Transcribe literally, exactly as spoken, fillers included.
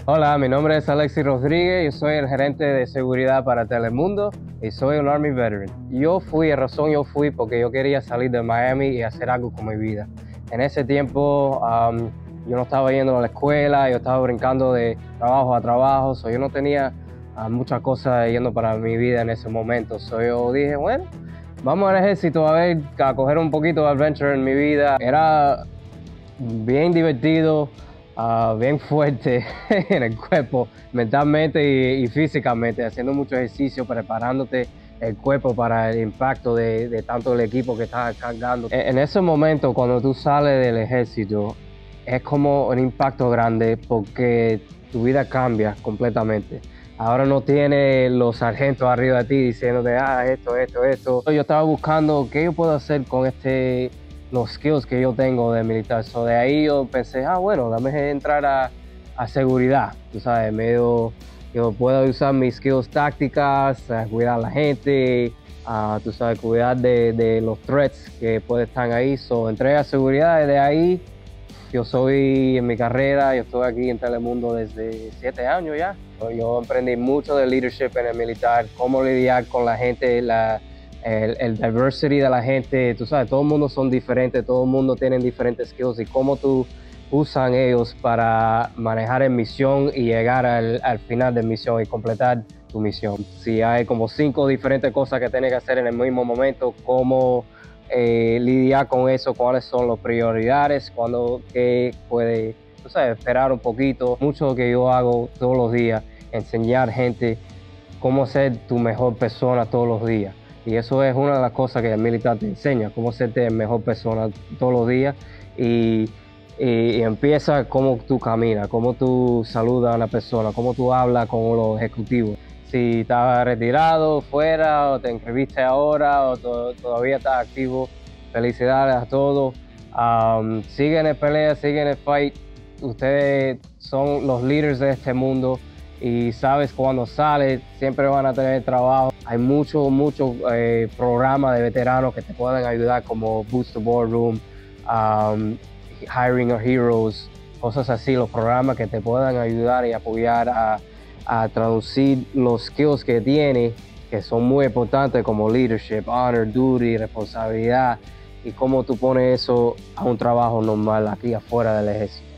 Hola, mi nombre es Alexis Rodríguez, yo soy el gerente de seguridad para Telemundo y soy un Army veteran. Yo fui, la razón yo fui porque yo quería salir de Miami y hacer algo con mi vida. En ese tiempo um, yo no estaba yendo a la escuela, yo estaba brincando de trabajo a trabajo, so yo no tenía uh, muchas cosas yendo para mi vida en ese momento. So yo dije, bueno, vamos al ejército a ver, a coger un poquito de adventure en mi vida. Era bien divertido. Uh, bien fuerte en el cuerpo, mentalmente y, y físicamente, haciendo mucho ejercicio, preparándote el cuerpo para el impacto de, de tanto el equipo que estás cargando. En, en ese momento, cuando tú sales del ejército, es como un impacto grande porque tu vida cambia completamente. Ahora no tienes los sargentos arriba de ti diciéndote, ah, esto, esto, esto. Yo estaba buscando qué yo puedo hacer con este los skills que yo tengo de militar. So, de ahí yo pensé, ah, bueno, dame entrar a, a seguridad, tú sabes, medio, yo puedo usar mis skills tácticas, a cuidar a la gente, a, tú sabes, cuidar de, de los threats que pueden estar ahí. So, entré a seguridad, desde ahí yo soy en mi carrera, yo estoy aquí en Telemundo desde siete años ya. So, yo aprendí mucho de leadership en el militar, cómo lidiar con la gente, la El, el diversity de la gente, tú sabes, todo el mundo son diferentes, todo el mundo tiene diferentes skills y cómo tú usan ellos para manejar en misión y llegar al, al final de misión y completar tu misión. Si hay como cinco diferentes cosas que tienes que hacer en el mismo momento, cómo eh, lidiar con eso, cuáles son las prioridades, cuándo qué puede, tú sabes, esperar un poquito. Mucho que yo hago todos los días, enseñar gente cómo ser tu mejor persona todos los días. Y eso es una de las cosas que el militar te enseña, cómo serte mejor persona todos los días. Y, y, y empieza cómo tú caminas, cómo tú saludas a una persona, cómo tú hablas con los ejecutivos. Si estás retirado, fuera, o te inscribiste ahora, o to, todavía estás activo, felicidades a todos. Um, siguen en pelea, siguen en fight. Ustedes son los líderes de este mundo. Y sabes, cuando sales siempre van a tener trabajo. Hay muchos, muchos eh, programas de veteranos que te pueden ayudar, como Boost the Boardroom, um, Hiring Our Heroes, cosas así, los programas que te puedan ayudar y apoyar a, a traducir los skills que tienes, que son muy importantes, como leadership, honor, duty, responsabilidad, y cómo tú pones eso a un trabajo normal aquí afuera del ejército.